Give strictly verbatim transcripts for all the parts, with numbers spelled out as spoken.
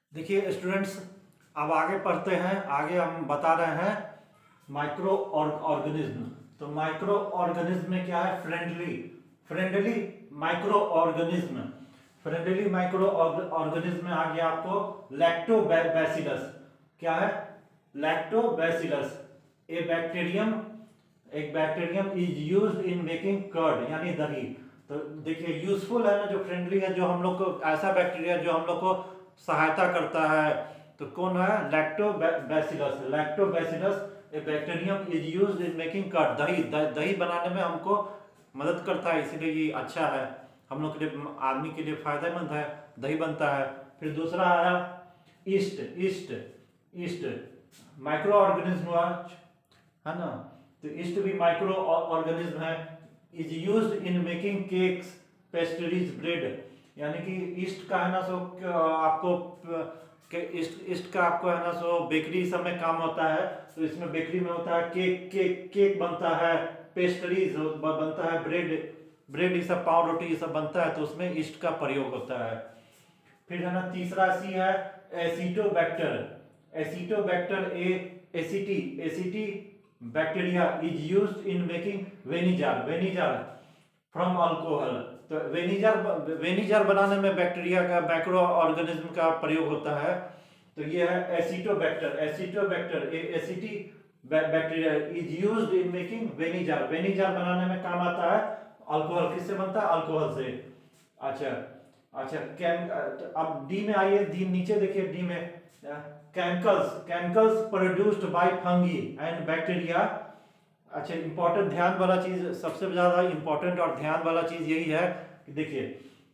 देखिए स्टूडेंट्स, अब आगे पढ़ते हैं। आगे हम बता रहे हैं माइक्रो ऑर्गेनिज्म। तो माइक्रो ऑर्गेनिज्म में क्या है? Friendly friendly micro organism. Friendly micro organism में आ गया आपको लैक्टोबैसिलस। क्या है? लैक्टोबैसिलस ए बैक्टीरियम एक bacterium is used in making curd, यानी दही। तो देखिए यूजफुल है ना, जो फ्रेंडली है, जो हम लोग को ऐसा बैक्टीरिया जो हम लोग को सहायता करता है। तो कौन है? Lactobacillus. Lactobacillus a bacterium is used in making curd, दही दही बनाने में हमको मदद करता है, इसीलिए ये अच्छा है, हम लोग के लिए, आदमी के लिए फायदेमंद है, दही बनता है। फिर दूसरा आया yeast. Yeast yeast micro organism हुआ, है ना। तो ईस्ट भी माइक्रो ऑर्गेनिज्म है। Is used in making cakes, pastries, bread. यानी कि ईस्ट का है ना सो आपको ईस्ट ईस्ट का आपको है ना सो बेकरी सब में काम होता है। तो इसमें बेकरी में होता है केक केक केक बनता है, पेस्ट्रीज बनता है, ब्रेड ब्रेड ये सब, पाव रोटी ये सब बनता है, तो उसमें ईस्ट का प्रयोग होता है। फिर है ना तीसरा सी है acetobacter. Acetobacter a aceti aceti bacteria is used in making vinegar. Vinegar from alcohol. तो वेनिजर वेनिजर बनाने में बैक्टीरिया का, माइक्रो ऑर्गेनिज्म का प्रयोग होता है। तो ये है acetobacter. Acetobacter a aceti bacteria is used in making vinegar. Vinegar बनाने में काम आता है। अल्कोहल किससे बनता है? अल्कोहल से। अच्छा अच्छा कैन अब डी में आइए, डी नीचे देखिए, डी में chemicals chemicals produced by fungi and bacteria. अच्छा इंपॉर्टेंट ध्यान वाला चीज, सबसे ज्यादा इंपॉर्टेंट और ध्यान वाला चीज यही है कि देखिए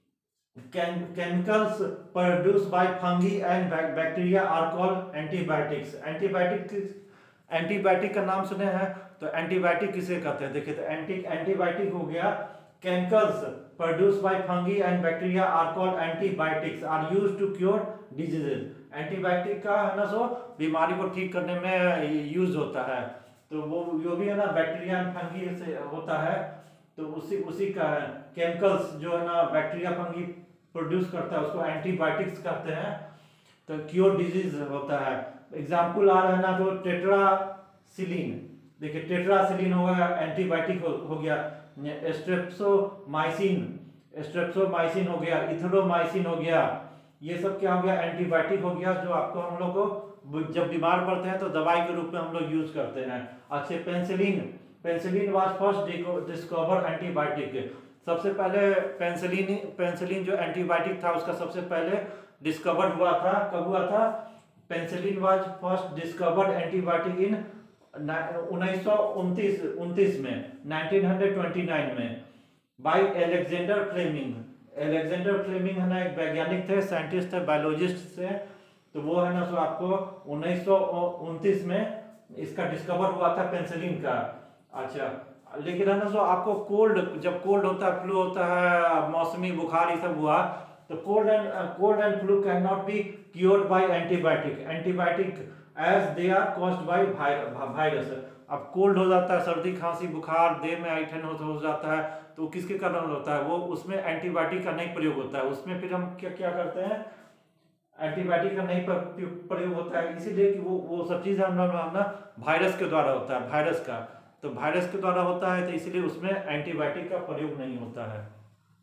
chemicals produced by fungi and bacteria are called antibiotics. Antibiotic antibiotic का नाम सुने हैं? तो एंटीबायोटिक किसे कहते हैं? देखिए तो एंटी एंटीबायोटिक हो गया chemicals produced by fungi and bacteria are called antibiotics are used to cure diseases. Antibiotic का है ना सो बीमारी को ठीक करने में यूज होता है। तो वो जो भी है ना बैक्टीरिया एंड फंगी से होता है, तो उसी उसी का है। केमिकल्स जो है ना बैक्टीरिया फंगी प्रोड्यूस करता है, उसको एंटीबायोटिक्स कहते हैं। तो क्योर डिजीज होता है। एग्जाम्पल आ रहा है ना, तो टेट्रासिलिन। देखिए टेट्रासिलिन हो गया एंटीबायोटिक हो, हो गया। स्ट्रेप्टोमाइसिन स्ट्रेप्टोमाइसिन हो गया, इथेरोमाइसिन हो गया। ये सब क्या हो गया? एंटीबायोटिक हो गया, जो आपको हम लोग को जब बीमार पड़ते हैं तो दवाई के रूप में हम लोग यूज करते हैं। अच्छे penicillin penicillin was first discover antibiotic. सबसे पहले पेंसिलिन पेंसिलिन जो एंटीबायोटिक था उसका सबसे पहले डिस्कवर हुआ था। कब हुआ था? Penicillin was first discovered antibiotic in उन्नीस सौ उनतीस उनतीस में, नाइनटीन ट्वेंटी नाइन में, by Alexander Fleming. Alexander Fleming है ना एक वैज्ञानिक थे, साइंटिस्ट थे, बायोलॉजिस्ट थे। तो वो है ना सो आपको उन्नीस सौ उनतीस में इसका डिस्कवर हुआ था, पेंसिलिन का। अच्छा लेकिन है ना सो आपको कोल्ड, जब कोल्ड होता है, फ्लू होता है, मौसमी बुखार ये सब हुआ, तो cold and cold and flu can not be cured by antibiotic antibiotic as they are caused by virus. अब कोल्ड हो जाता है, सर्दी खांसी बुखार, देह में ऐंठन हो, हो जाता है, तो किसके कारण होता है? वो उसमें एंटीबायोटिक का नहीं प्रयोग होता है। उसमें फिर हम क्या क्या करते हैं? एंटीबायोटिक का नहीं प्रयोग होता है, इसीलिए कि वो वो सब चीज़ हम लोग ना वायरस के द्वारा होता है, वायरस का। तो वायरस के द्वारा होता है, तो इसीलिए उसमें एंटीबायोटिक का प्रयोग नहीं होता है।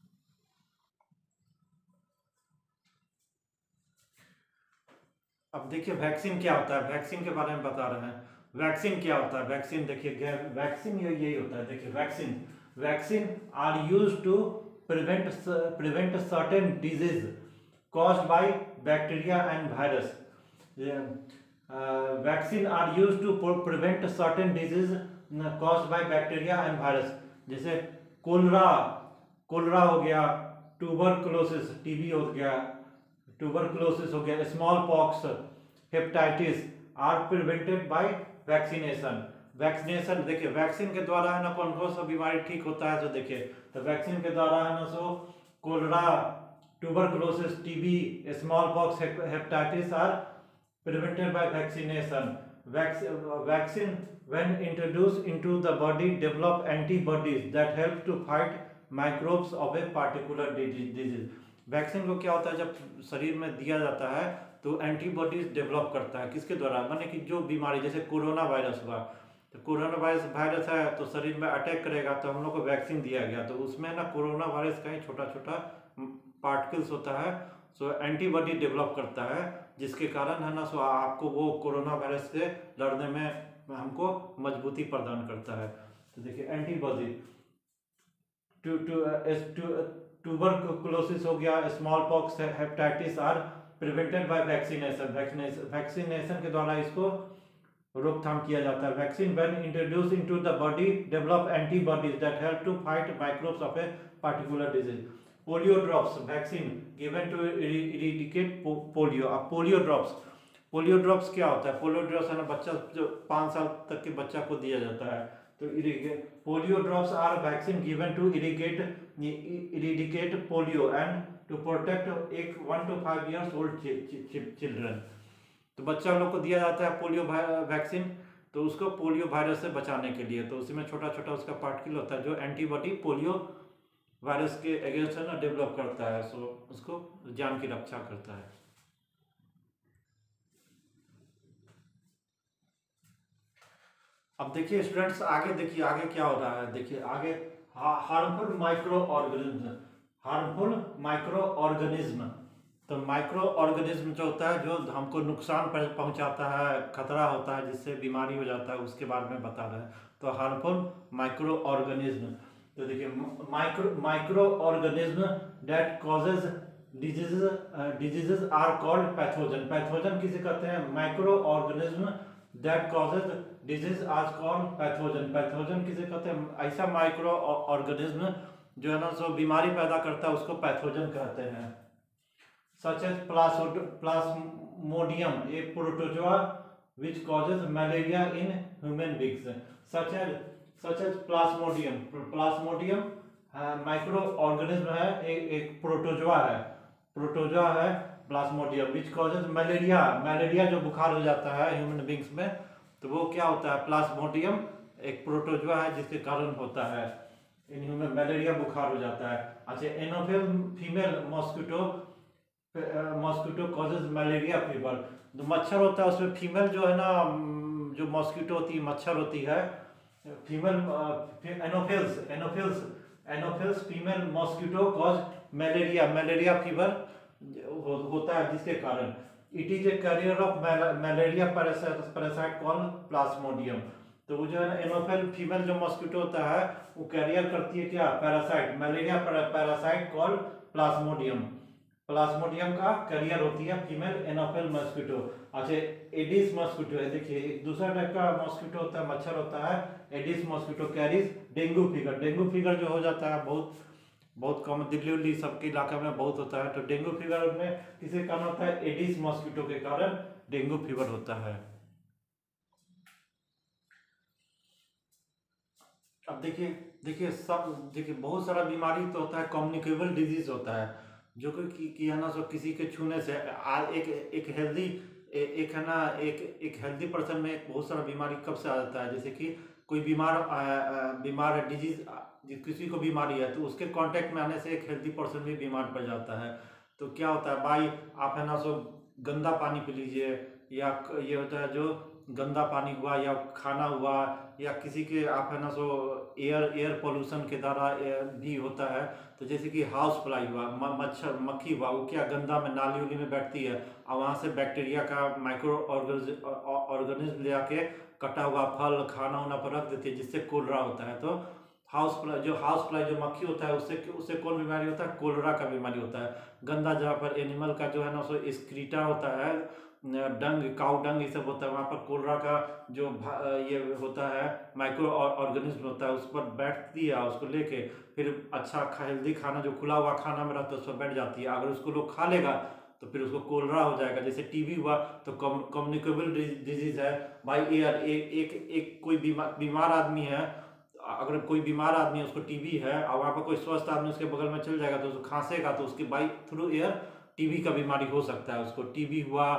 अब देखिए वैक्सीन क्या होता है, वैक्सीन के बारे में बता रहे हैं। वैक्सीन क्या होता है? वैक्सीन देखिए, वैक्सीन ये यही होता है। देखिए vaccine vaccine are used to prevent prevent certain disease caused by bacteria and virus. Yeah. Uh, vaccine are used to prevent certain disease caused by bacteria and virus. जैसे कोलरा कोलरा हो गया, tuberculosis TB हो गया, tuberculosis हो गया, small pox, hepatitis are prevented by vaccination. Vaccination देखिए vaccine के द्वारा है ना कौन कौन सा बीमारी ठीक होता है? तो देखिए तो वैक्सीन के द्वारा है ना so cholera, tuberculosis, T B, smallpox, hepatitis are prevented by vaccination. Vac vaccine, when introduced into the body, develop antibodies that help to fight microbes of a particular disease. Vaccine को क्या होता है, जब शरीर में दिया जाता है तो एंटीबॉडीज डेवलप करता है किसके द्वारा, माने कि जो बीमारी जैसे कोरोना वायरस हुआ, तो कोरोना वायरस वायरस है तो शरीर में अटैक करेगा, तो हम लोग को वैक्सीन दिया गया, तो उसमें ना कोरोना वायरस का ही छोटा छोटा पार्टिकल्स होता है, सो एंटीबॉडी डेवलप करता है, जिसके कारण है ना सो आपको वो कोरोना वायरस से लड़ने में हमको मजबूती प्रदान करता है। तो देखिए एंटीबॉडी टू टू ट्यूबरकुलोसिस हो गया, small pox, hepatitis are prevented by vaccination. Vaccination के द्वारा इसको रोकथाम किया जाता है। Vaccine when introduce into the body develop antibodies that help to fight microbes of a particular disease. Polio drops vaccine given to eradicate polio. अब polio drops polio drops क्या होता है, पोलियो ड्रॉप्स है ना बच्चा जो पाँच साल तक के बच्चा को दिया जाता है, तो polio drops are vaccine given to irrigate eradicate polio and to protect एक one to five years old children. तो बच्चा लोग को दिया जाता है पोलियो वैक्सीन, तो उसको पोलियो वायरस से बचाने के लिए, तो उसी में छोटा छोटा उसका पार्टिकल होता है जो एंटीबॉडी पोलियो वायरस के अगेंस्ट ना डेवलप करता है, सो उसको जान की रक्षा करता है। अब देखिए स्टूडेंट्स आगे देखिए आगे क्या हो रहा है, देखिए आगे harmful micro organism. Harmful micro organism, तो माइक्रो ऑर्गेनिज्म जो होता है जो हमको नुकसान पहुंचाता है, खतरा होता है, जिससे बीमारी हो जाता है, उसके बारे में बता रहे हैं। तो हार्मफुल माइक्रो ऑर्गेनिज्म, तो देखिए micro micro organism that causes disease diseases are called pathogen. Pathogen किसे कहते हैं, micro organism that causes disease are called pathogen. Pathogen किसे कहते हैं, ऐसा माइक्रो ऑर्गेनिज्म जो है ना सो बीमारी पैदा करता है, उसको पैथोजन कहते हैं। such as plasmodium, a protozoa which causes malaria in human beings. Such as such as plasmodium, plasmodium micro organism है, एक एक प्रोटोजोआ है, प्रोटोजोआ है plasmodium which causes malaria. Malaria जो बुखार हो जाता है ह्यूमन बींग्स में, तो वो क्या होता है, प्लाज्मोडियम एक प्रोटोजोआ है जिसके कारण होता है इन ह्यूमन मलेरिया बुखार हो जाता है। अच्छा anopheles female mosquito mosquito causes malaria fever. जो मच्छर होता है उसमें फीमेल जो है ना, जो मॉस्किटो होती है, मच्छर होती है female, anopheles anopheles anopheles female mosquito cause malaria malaria fever हो, होता है, जिसके कारण it is a carrier of malaria parasite called plasmodium. तो वो जो है ना एनोफिल फीमेल जो मॉस्किटो होता है वो कैरियर करती है क्या, parasite, malaria parasite called plasmodium. Plasmodium का कैरियर होती है फीमेल एनोफिल मॉस्किटो। अच्छा एडिस मॉस्किटो है, देखिए एक दूसरा टाइप का मॉस्किटो होता है, मच्छर होता है aedes mosquito carries dengue fever. Dengue fever जो हो जाता है बहुत बहुत कम, दिल्ली उल्ली सबके इलाका में बहुत होता है, तो डेंगू फीवर में किसके कारण होता है, एडिस मॉस्किटो के कारण डेंगू फीवर होता है। अब देखिए देखिए सब देखिए बहुत सारा बीमारी तो होता है, कम्युनिकेबल डिजीज होता है, जो कि, कि है ना सो किसी के छूने से एक एक हेल्दी एक है ना एक एक हेल्दी पर्सन में एक बहुत सारा बीमारी कब से आ जाता है, जैसे कि कोई बीमार बीमार है, डिजीज किसी को बीमारी है, तो उसके कांटेक्ट में आने से एक हेल्दी पर्सन भी बीमार पड़ जाता है। तो क्या होता है भाई, आप है ना सो गंदा पानी पी लीजिए, या ये होता है जो गंदा पानी हुआ या खाना हुआ, या किसी के आप है ना सो एयर एयर पोल्यूशन के द्वारा भी होता है। तो जैसे कि हाउस फ्लाई हुआ, मच्छर मक्खी हुआ, वो क्या गंदा में नाली उली में बैठती है और वहाँ से बैक्टीरिया का माइक्रो ऑर्गेनिज्म ले आके कटा हुआ फल खाना उना पर रख देती है, जिससे कोलरा होता है। तो हाउस फ्लाई जो हाउस फ्लाई जो मक्खी होता है उससे उससे कौन बीमारी होता है, कोलरा का बीमारी होता है। गंदा जहाँ पर एनिमल का जो है ना सो स्क्रीटा होता है, डंग काउ डंग ये सब होता है, वहाँ पर कोलरा का जो ये होता है माइक्रो ऑर्गेनिज्म होता है, उस पर बैठती है, उसको लेके फिर अच्छा हेल्दी खाना जो खुला हुआ खाना में रहता है उस पर बैठ जाती है। अगर उसको लोग खा लेगा तो फिर उसको कोलरा हो जाएगा। जैसे टीबी हुआ तो कम्युनिकेबल डिजीज है बाई एयर, एक एक एक कोई बीमार बीमार आदमी है, अगर कोई बीमार आदमी है उसको टीबी है और वहाँ पर कोई स्वस्थ आदमी उसके बगल में चल जाएगा तो उसको खांसेगा, तो उसके बाई थ्रू एयर टीबी का बीमारी हो सकता है। उसको टीबी हुआ,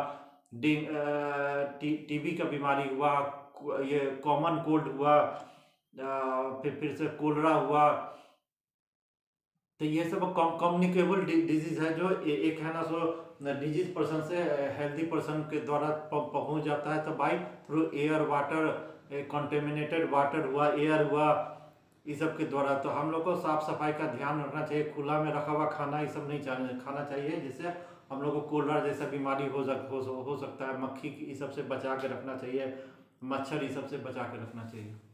टीबी का बीमारी हुआ, ये कॉमन कोल्ड हुआ, फिर फिर से कोलरा हुआ, तो ये सब कम्युनिकेबल डिजीज है, जो ए, एक है ना सो डिजीज पर्सन से हेल्दी पर्सन के द्वारा पहुंच जाता है। तो by through air, water, contaminated water हुआ, एयर हुआ, इस सब के द्वारा। तो हम लोग को साफ सफाई का ध्यान रखना चाहिए। खुला में रखा हुआ खाना ये सब नहीं चाहिए खाना चाहिए, जिससे हम लोग को कोलरा जैसा बीमारी हो सक हो, हो सकता है। मक्खी की सब से बचा के रखना चाहिए, मच्छर ये सब से बचा के रखना चाहिए।